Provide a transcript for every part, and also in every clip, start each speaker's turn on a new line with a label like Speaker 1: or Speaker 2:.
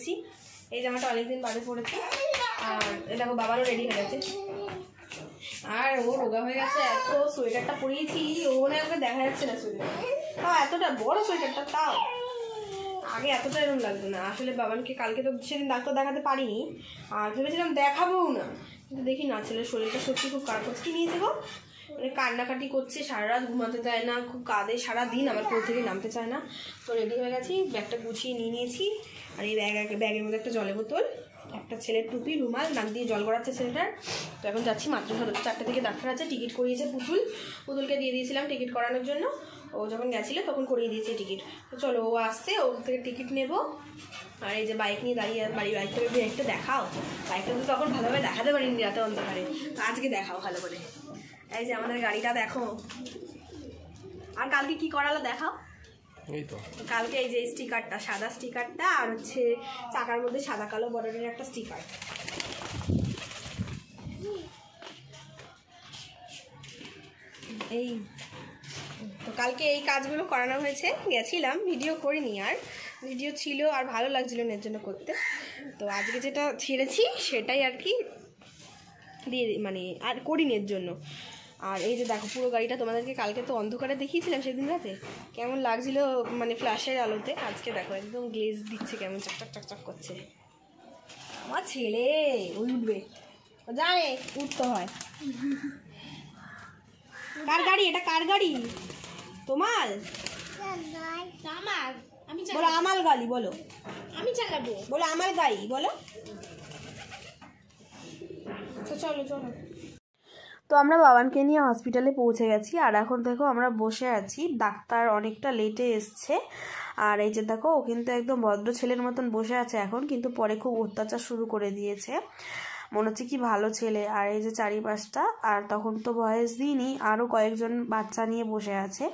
Speaker 1: পরেছি, এই জামাটা অনেকদিন বাদে পরেছি। আর এ দেখো বাবারও রেডি হয়ে গেছে, আর ও রোগা হয়ে গেছে। এত সোয়েটারটা পরিয়েছি, ও মনে ওকে দেখা যাচ্ছে না সোয়েটার, এতটা বড় সোয়েটারটা, তাও আগে এতটা এরকম লাগতো না। আসলে বাবানকে কালকে তো সেদিন ডাক্তার দেখাতে পারিনি, আর ভেবেছিলাম দেখাবোও না, কিন্তু দেখি না, ছেলের শরীরটা সত্যি খুব খারাপ হচ্ছে। কি নিয়েছে গো, মানে কান্নাকাটি করছে, সারা রাত ঘুমাতে চায় না, খুব কাঁদে সারাদিন, আমার কোল থেকে নামতে চায় না। তো রেডি হয়ে গেছি, ব্যাগটা গুছিয়ে নিয়ে নিয়েছি। আর এই ব্যাগের মধ্যে একটা জলের বোতল, একটা ছেলের টুপি, রুমাল, নাক দিয়ে জল গড়াচ্ছে ছেলেটার। তো এখন যাচ্ছি মাত্র 4টে থেকে ডাক্তার আছে, টিকিট করিয়েছে পুতুলকে দিয়ে দিয়েছিলাম টিকিট করানোর জন্য। ও যখন গেছিলো তখন করিয়ে দিয়েছে টিকিট। তো চলো ও আসছে, ওর থেকে টিকিট নেবো। আর এই যে বাইক নিয়ে দাঁড়িয়ে, বাইক থেকে একটু দেখাও, বাইকটা তো তখন ভালোভাবে দেখাতে পারিনি রাতে অন্ধকারে, তো আজকে দেখাও ভালো করে। এই যে আমাদের গাড়িটা দেখো, আর কালকে কি করালো দেখাও। এই তো কালকে এই যে স্টিকারটা, সাদা স্টিকারটা, আর হচ্ছে চাকার মধ্যে সাদা কালো বর্ডারের একটা স্টিকার। এই তো কালকে এই কাজগুলো করানো হয়েছে, গেছিলাম, ভিডিও করিনি, আর ভিডিও ছিল আর ভালো লাগছিল না এর জন্য করতে। তো আজকে যেটা ছেড়েছি সেটাই আর কি দিয়ে, মানে আর করিনি এর জন্য। আর এই যে দেখো পুরো গাড়িটা, তোমাদেরকে কালকে তো অন্ধকারে দেখিয়েছিলাম সেদিন রাতে, কেমন লাগছিল মানে ফ্ল্যাশের আলোতে। আজকে দেখো একদম গ্লেজ দিচ্ছে, কেমন চকচক চকচক করছে। আমার ছেলে ওই উঠবে, জানে উঠতে হয়। কার গাড়ি এটা, কার গাড়ি? তোমার? বলো আমার গাড়ি, বলো আমি চালাবো, বলো আমার গাড়ি বলো। তো চলো চলো। তো আমরা বাবানকে নিয়ে হসপিটালে পৌঁছে গেছি, আর এখন দেখো আমরা বসে আছি, ডাক্তার অনেকটা লেটে এসছে। আর এই যে দেখো ও কিন্তু একদম ভদ্র ছেলের মতন বসে আছে এখন, কিন্তু পরে খুব অত্যাচার শুরু করে দিয়েছে, মনে হচ্ছে কি ভালো ছেলে। আর এই যে চারিপাশটা, আর তখন তো বয়স দিইনি, আরও কয়েকজন বাচ্চা নিয়ে বসে আছে।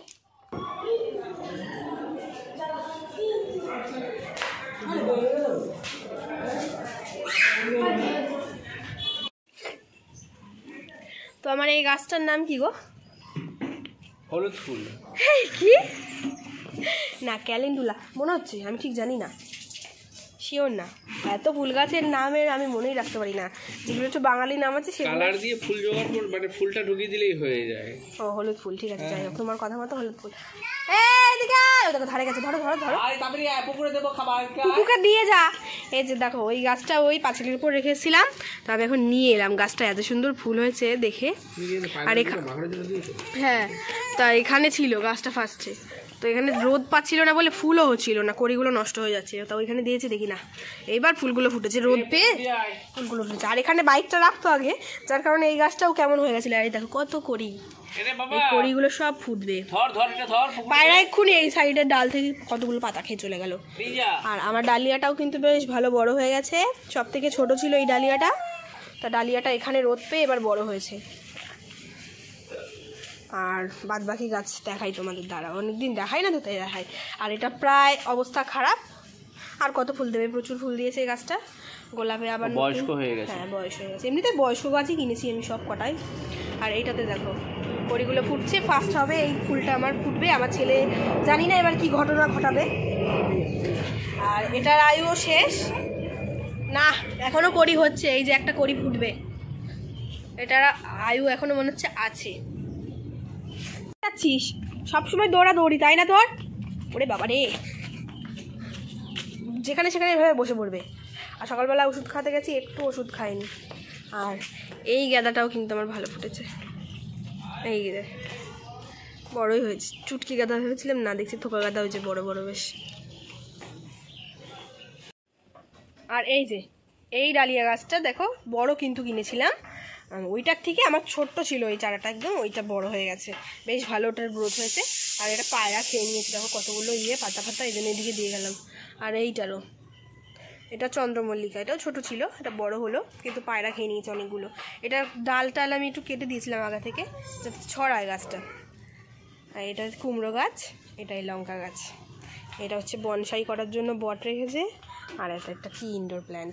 Speaker 1: তো আমার এই গাছটার নাম কি গো? হলুদ ফুল। কি না, ক্যালেন্ডুলা মনে হচ্ছে, আমি ঠিক জানি না, শিওর না। এত ফুল গাছের নামের আমি মনেই রাখতে পারি না, যেগুলো একটু বাঙালি নাম আছে সেগুলো কালার দিয়ে ফুল জোগাড় করে, মানে ফুলটা ঢুকিয়ে দিলেই হয়ে যায়। ও হলুদ ফুল, ঠিক আছে, যাই হোক, তোমার কথা মতো হলুদ ফুল। দেখো ধারে গেছে, ধরো ধরো ধরো, পুকুরে দেবো খাবার, পুকুরে দিয়ে যা। এই যে দেখো ওই গাছটা ওই পাঁচিলের উপর রেখেছিলাম, তবে এখন নিয়ে এলাম। গাছটা এত সুন্দর ফুল হয়েছে দেখে। আর হ্যাঁ, তা এখানে ছিল গাছটা ফার্স্টে, তো এখানে রোদ পাচ্ছিল না বলে ফুলও হচ্ছিল না, কড়িগুলো নষ্ট হয়ে যাচ্ছে। তা ওইখানে দিয়েছি, দেখি না এইবার ফুলগুলো ফুটেছে, রোদ পেয়ে ফুলগুলো ফুটেছে। আর এখানে বাইকটা রাখতো আগে, যার কারণে এই গাছটাও কেমন হয়ে গেছিল। আর এই দেখো কত কড়ি, এই কড়িগুলো সব ফুটবে। পায়রা এক্ষুনি এই সাইডের ডাল থেকে কতগুলো পাতা খেয়ে চলে গেল। আর আমার ডালিয়াটাও কিন্তু বেশ ভালো বড় হয়ে গেছে, সব থেকে ছোট ছিল এই ডালিয়াটা, তা ডালিয়াটা এখানে রোদ পেয়ে এবার বড় হয়েছে। আর বাদ বাকি গাছ দেখাই তোমাদের দ্বারা, অনেকদিন দেখাই না তো তাই দেখাই। আর এটা প্রায় অবস্থা খারাপ, আর কত ফুল দেবে, প্রচুর ফুল দিয়েছে এই গাছটা, গোলাপে আবার বয়স্ক হয়ে গেছে। হ্যাঁ বয়স হয়ে গেছে, এমনিতে বয়স্ক গাছই কিনেছি আমি সব কটাই। আর এইটাতে দেখো কড়িগুলো ফুটছে, ফার্স্ট হবে এই ফুলটা আমার ফুটবে, আমার ছেলে জানি না এবার কি ঘটনা ঘটাবে। আর এটার আয়ুও শেষ না, এখনো কড়ি হচ্ছে, এই যে একটা কড়ি ফুটবে, এটার আয়ু এখনো মনে হচ্ছে আছে। যাচ্ছিস সবসময় দৌড়াদৌড়ি তাই না তোর? ওরে বাবা রে, যেখানে সেখানে এভাবে বসে পড়বে। আর সকালবেলা ওষুধ খাতে গেছি, একটু ওষুধ খাইনি। আর এই গাঁদাটাও কিন্তু আমার ভালো ফুটেছে, এই গাঁদা বড়ই হয়েছে, চুটকি গাঁদা ভেবেছিলাম, না দেখছি থোকা গাঁদা হয়েছে বড় বড় বেশ। আর এই যে এই ডালিয়া গাছটা দেখো বড় কিন্তু কিনেছিলাম, ওইটার থেকে আমার ছোট্ট ছিল এই চারাটা, একদম ওইটা বড় হয়ে গেছে, বেশ ভালো ওটার গ্রোথ হয়েছে। আর এটা পায়রা খেয়ে নিয়েছে, দেখো কতগুলো পাতা ফাতা এই জন্য এদিকে দিয়ে গেলাম। আর এইটারও, এটা চন্দ্রমল্লিকা, এটাও ছোট ছিল, এটা বড় হলো, কিন্তু পায়রা খেয়ে নিয়েছে অনেকগুলো। এটা ডাল টাল আমি একটু কেটে দিয়েছিলাম আগা থেকে, যাতে ছড়ায় গাছটা। আর এটা কুমড়ো গাছ, এটাই লঙ্কা গাছ, এটা হচ্ছে বনসাই করার জন্য বট রেখেছে। আর এটা একটা কি ইনডোর প্ল্যান্ট।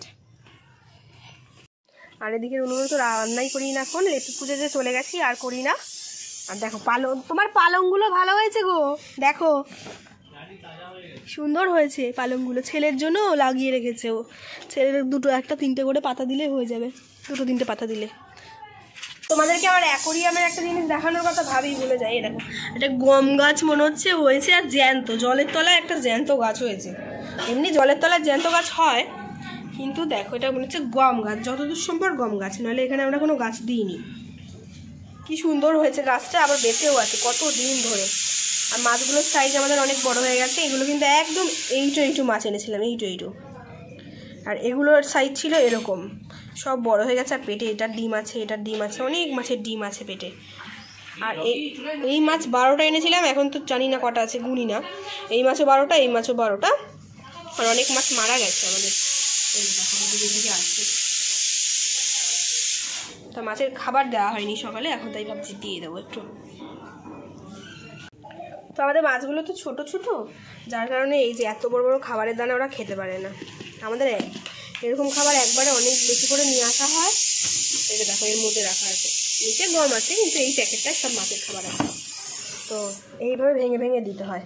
Speaker 1: আর এদিকে উনুনে তো রান্নাই করি না, এখন লেপু পুজোতে চলে গেছি আর করি না। আর দেখো পালং, তোমার পালংগুলো ভালো হয়েছে গো, দেখো
Speaker 2: সুন্দর হয়েছে পালংগুলো, ছেলের জন্য লাগিয়ে রেখেছে ও। ছেলের দুটো একটা তিনটে করে পাতা দিলে হয়ে যাবে, দুটো তিনটে পাতা দিলে। তোমাদেরকে আমার অ্যাকোরিয়ামের একটা জিনিস দেখানোর কথা ভাবি ভুলে যাই। এরকম একটা গম গাছ মনে হচ্ছে হয়েছে, আর জ্যান্ত জলের তলায় একটা জ্যান্ত গাছ হয়েছে। এমনি জলের তলায় জ্যান্ত গাছ হয়, কিন্তু দেখো এটা মনে হচ্ছে গম গাছ, যতদূর সম্ভব গম গাছ, নাহলে এখানে আমরা কোনো গাছ দিইনি। কি সুন্দর হয়েছে গাছটা, আবার বেঁচেও আছে কত দিন ধরে। আর মাছগুলোর সাইজ আমাদের অনেক বড় হয়ে গেছে। এগুলো কিন্তু একদম এইটু মাছ এনেছিলাম, এইটু। আর এগুলোর সাইজ ছিল এরকম, সব বড় হয়ে গেছে। আর পেটে এটার ডিম আছে, এটার ডিম আছে, অনেক মাছের ডিম আছে পেটে। আর এই মাছ 12টা এনেছিলাম, এখন তো জানি না কটা আছে, গুনি না। এই মাছও 12টা, এই মাছও 12টা। আর অনেক মাছ মারা গেছে আমাদের, দিকে আসছে। তা মাছের খাবার দেওয়া হয়নি সকালে, এখন তাই ভাবছি দিয়ে দেবো একটু। তো আমাদের মাছগুলো তো ছোট ছোট, যার কারণে এই যে এত বড় বড় খাবারের দানা ওরা খেতে পারে না। আমাদের এরকম খাবার একবারে অনেক বেশি করে নিয়ে আসা হয়। এই যে দেখো এর মধ্যে রাখা আছে, নিচে গম আছে, কিন্তু এই প্যাকেটটায় সব মাছের খাবার আছে। তো এইভাবে ভেঙে ভেঙে দিতে হয়।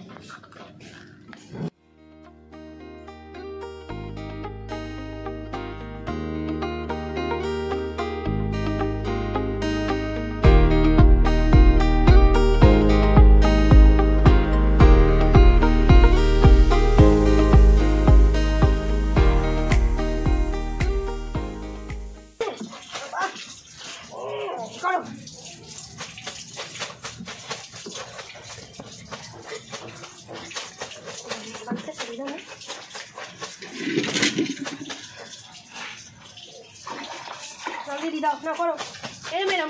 Speaker 2: জলদি দাও না, করো এই ম্যাডাম।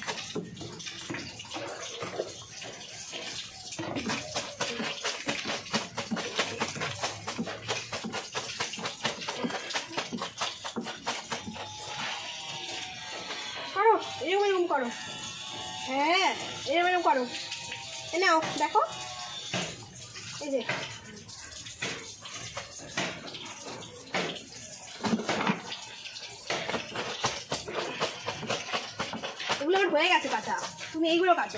Speaker 2: করো এরকম করো, হ্যাঁ এরকম করো। এ নাও দেখো, এই যে এগুলো আমার হয়ে গেছে কাঁচা, তুমি এইগুলো কাটো।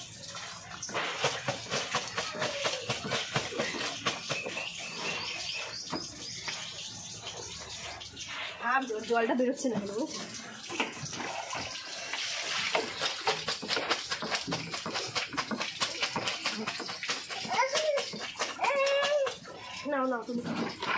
Speaker 2: আর জলটা বেরোচ্ছে না কেন? নাও তুমি